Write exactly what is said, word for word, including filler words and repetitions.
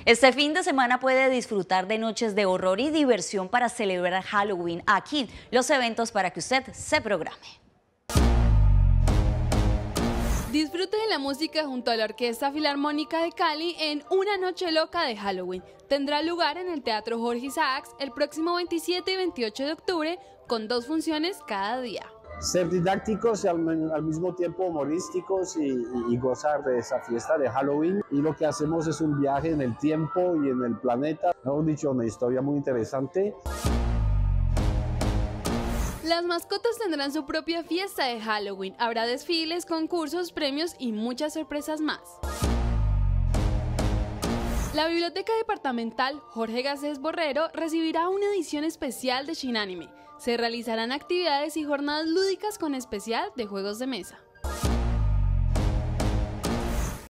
Este fin de semana puede disfrutar de noches de horror y diversión para celebrar Halloween. Aquí los eventos para que usted se programe. Disfrute de la música junto a la Orquesta Filarmónica de Cali en Una Noche Loca de Halloween. Tendrá lugar en el Teatro Jorge Isaacs el próximo veintisiete y veintiocho de octubre con dos funciones cada día. Ser didácticos y al, al mismo tiempo humorísticos y, y, y gozar de esa fiesta de Halloween. Y lo que hacemos es un viaje en el tiempo y en el planeta. Hemos dicho una historia muy interesante. Las mascotas tendrán su propia fiesta de Halloween. Habrá desfiles, concursos, premios y muchas sorpresas más. La Biblioteca Departamental Jorge Garcés Borrero recibirá una edición especial de Shin Anime. Se realizarán actividades y jornadas lúdicas con especial de juegos de mesa.